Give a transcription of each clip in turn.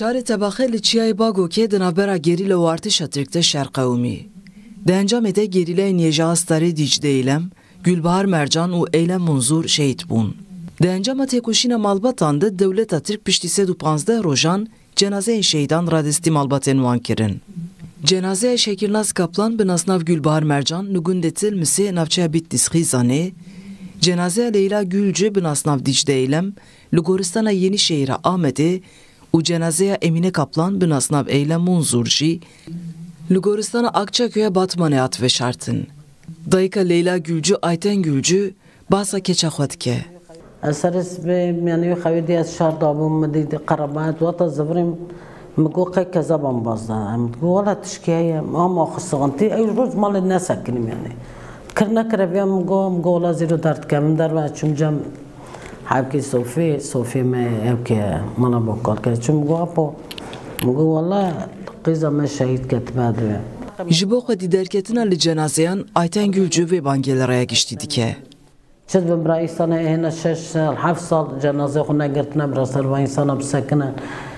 Çare tebaxe li Çiyayê Bagokê di navbera gerîla û artêşa Tirk de şerqewî. Di encamê de gerîlayên Yêja Starê Dîcle Eylem, Gülbahar Mercan û Eylem Munzur şehîd bûn. Di encama têkoşîna malbatan de dewleta Tirk piştî 115 rojan cenazeyên şehîdan radestî malbatên wan kirin. Cenazeya Şekilnaz Kaplan bi nasnav Gülbahar Mercan li gundê Tilmisê navçeya Bitlis Xîzanê, cenazeya Leyla Gülcü bi nasnav Dîcle Eylem li goristana Yenişehîra Amedê û cenazeya Emine Kaplan bi nasnav Eylem Munzur jî li goristana Akçaköy'e Batmanê hat veşartin. Dayika Leyla Gülcü Ayten Gülcü basa keça xwe dike. Eser yani xewedî ez şar dabûm min dîdî qerebayet weta zivrim مگو قی کذابم بازده مگو ولی تشکیه ما خسقنتی ای روز مال نسکنیم یعنی کرنا کربیم مگو ولی زیرو درد کم در و چون جم حبکی صوفی می که مالا بکار کرد چون مگو اپو مگو ولی قیزا من شهید کتبه Ji bo xwe dîderketina li cenazeyan Ayten Gülcü ve bangeleraya geçti dike. Çed bin bira insana ehna 6 sal 7 sal cenaze xwe negirtine bira ser ve insana bisekine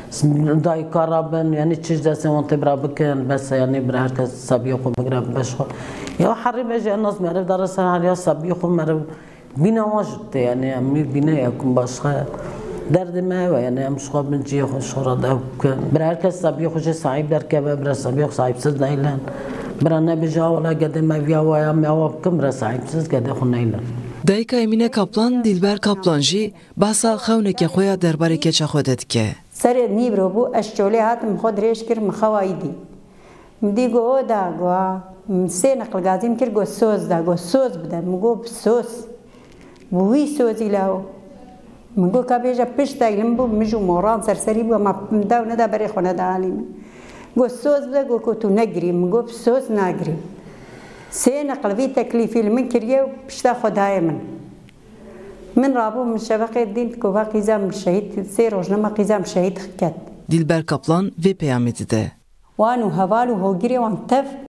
دای کارا بن یعنی چیز دست اون تبرا بکن بس یعنی بر هر کس سبیه خو بگرب بشخو یا حریم اجی الناس معرف داره سر هر یا سبیه خو معرف بینا واجد یعنی امی بینا یکم باشخه درد ما و یعنی امشخو بنجی خو شورا ده بکن بر هر کس سبیه خوش صاحب در که بر سبیه خو صاحب سز نیلن بر نبیجا ولا قدم ویا و یا میواب کم بر صاحب سز قد خو نیلن Dayika Emine Kaplan, Dilber Kaplan jî basa xewneke xwe ya derbarê keça xwe de dike. Serê nîvro bû ez çolê hatim xwe dirêj kir min xewayî dî. Min dî got o da got sê neqil gazîm kir got soz da got soz bide min got soz. Bû wî sozî lew. Min got ka bêje pişta elim bû min jî moran serserî bû ma min da neda berê xwe neda alî min. Got soz bide got ku tu negirî min got soz nagirî. Sê neqil vî teklîfî li min kiriye û pişta xwedayê min. من رابو من شبكة دين كوبا قيزام شهيد سير وجنما قيزام شهيد خكت. Dilber Kaplan ve peyameti de. وانو هوالو هوجري وان تف